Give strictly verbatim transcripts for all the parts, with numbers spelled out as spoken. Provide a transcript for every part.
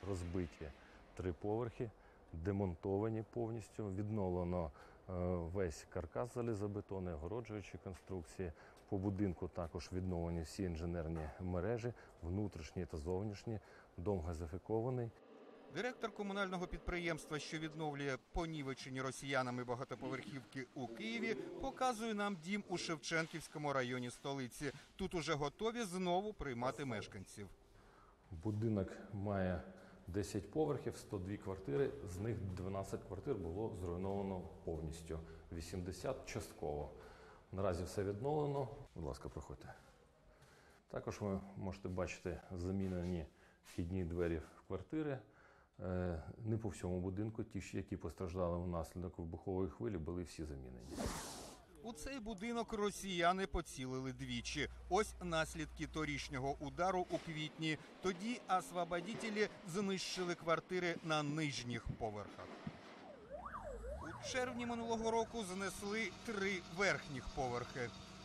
розбиті три поверхи, демонтовані повністю, відновлено весь каркас залізобетонний, огороджуючі конструкції. По будинку також відновлені всі інженерні мережі, внутрішні та зовнішні, дом газифікований. Директор комунального підприємства, що відновлює понівечені росіянами багатоповерхівки у Києві, показує нам дім у Шевченківському районі столиці. Тут уже готові знову приймати мешканців. Будинок має десять поверхів, сто дві квартири, з них дванадцять квартир було зруйновано повністю, вісімдесят частково. Наразі все відновлено. Будь ласка, проходьте. Також ви можете бачити замінені вхідні двері в квартири. Не по всьому будинку, ті, які постраждали внаслідок вибухової хвилі, були всі замінені. У цей будинок росіяни поцілили двічі. Ось наслідки торішнього удару у квітні. Тоді освободителі знищили квартири на нижніх поверхах. У червні минулого року знесли три верхніх поверхи.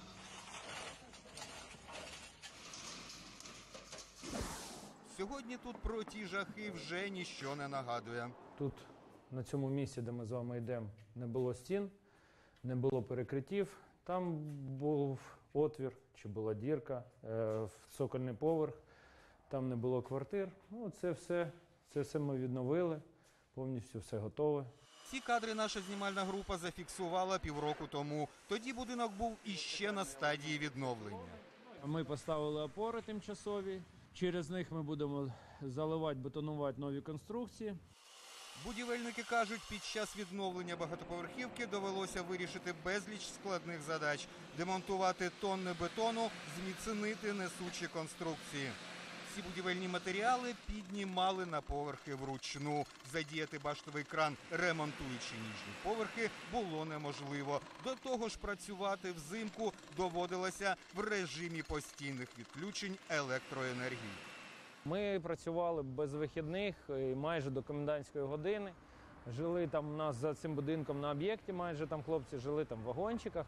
Сьогодні тут про ті жахи вже ніщо не нагадує. Тут, на цьому місці, де ми з вами йдемо, не було стін, не було перекриттів. Там був отвір, чи була дірка в цокольний поверх, там не було квартир. Ну, це все, це все ми відновили, повністю все готове. Ці кадри наша знімальна група зафіксувала півроку тому. Тоді будинок був іще на стадії відновлення. Ми поставили опори тимчасові. Через них ми будемо заливати, бетонувати нові конструкції. Будівельники кажуть, під час відновлення багатоповерхівки довелося вирішити безліч складних задач. Демонтувати тонни бетону, зміцнити несучі конструкції. Ці будівельні матеріали піднімали на поверхи вручну. Задіяти баштовий кран, ремонтуючи ніжні поверхи, було неможливо. До того ж, працювати взимку доводилося в режимі постійних відключень електроенергії. Ми працювали без вихідних майже до комендантської години. Жили там у нас за цим будинком на об'єкті, майже там хлопці жили там в вагончиках.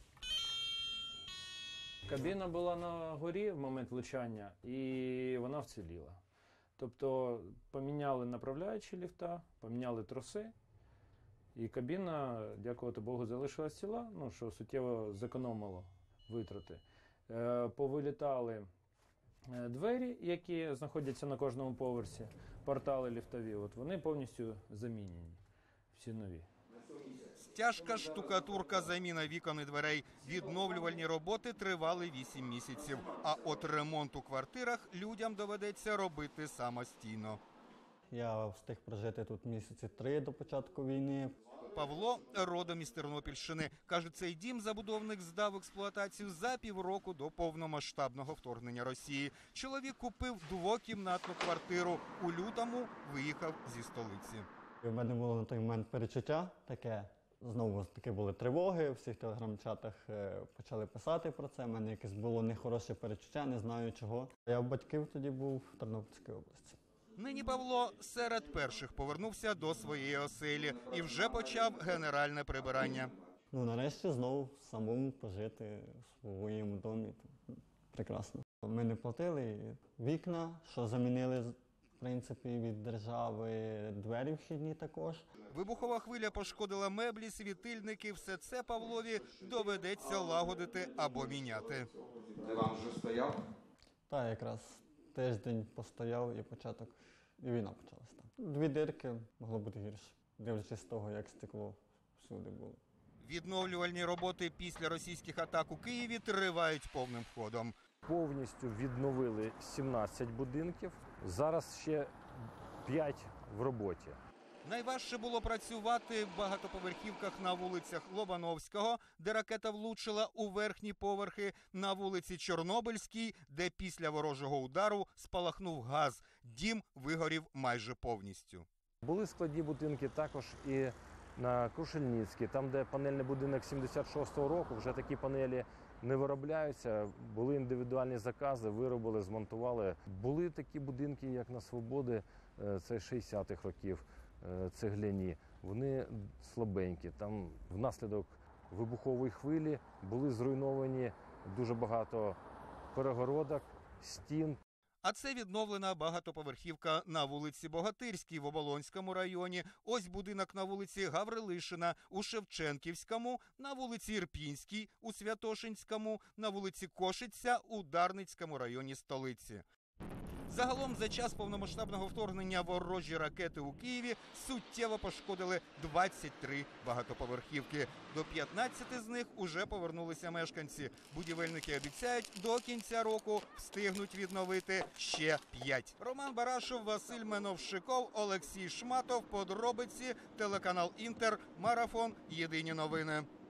Кабіна була на горі в момент влучання, і вона вціліла. Тобто поміняли направляючі ліфта, поміняли троси, і кабіна, дякувати Богу, залишилась ціла, ну, що суттєво зекономило витрати. Е, повилітали двері, які знаходяться на кожному поверсі, портали ліфтові, от вони повністю замінені, всі нові. Стяжка, штукатурка, заміна вікон і дверей. Відновлювальні роботи тривали вісім місяців. А от ремонт у квартирах людям доведеться робити самостійно. Я встиг прожити тут місяці три до початку війни. Павло родом із Тернопільщини. Каже, цей дім забудовник здав в експлуатацію за півроку до повномасштабного вторгнення Росії. Чоловік купив двокімнатну квартиру. У лютому виїхав зі столиці. У мене було на той момент перечуття таке. Знову таки були тривоги, в всіх телеграм-чатах почали писати про це. У мене якесь було нехороше перечуття, не знаю чого. Я в батьків тоді був в Тернопільській області. Нині Павло серед перших повернувся до своєї оселі і вже почав генеральне прибирання. Ну, нарешті знову самому пожити в своєму домі. Прекрасно. Ми не платили вікна, що замінили, в принципі, від держави, двері вхідні також. Вибухова хвиля пошкодила меблі, світильники. Все це Павлові доведеться лагодити або міняти. Диван вже стояв? Так, якраз тиждень постояв і початок, і війна почалася. Дві дирки, могло бути гірше, дивлячись з того, як стекло всюди було. Відновлювальні роботи після російських атак у Києві тривають повним ходом. Повністю відновили сімнадцять будинків, зараз ще п'ять в роботі. Найважче було працювати в багатоповерхівках на вулицях Лобановського, де ракета влучила у верхні поверхи, на вулиці Чорнобильській, де після ворожого удару спалахнув газ. Дім вигорів майже повністю. Були складні будинки також і на Крушельницькій, там, де панельний будинок сімдесят шостого року, вже такі панелі не виробляються. Були індивідуальні закази, виробили, змонтували. Були такі будинки, як на Свободи, це шістдесятих років, цегляні. Вони слабенькі. Там внаслідок вибухової хвилі були зруйновані дуже багато перегородок, стін. А це відновлена багатоповерхівка на вулиці Богатирській в Оболонському районі. Ось будинок на вулиці Гаврилишина у Шевченківському, на вулиці Ірпінській у Святошинському, на вулиці Кошиця у Дарницькому районі столиці. Загалом за час повномасштабного вторгнення ворожі ракети у Києві суттєво пошкодили двадцять три багатоповерхівки. До п'ятнадцяти з них уже повернулися мешканці. Будівельники обіцяють, до кінця року встигнуть відновити ще п'ять. Роман Барашов, Василь Меновшиков, Олексій Шматов. Подробиці, телеканал Інтер, Марафон. Єдині новини.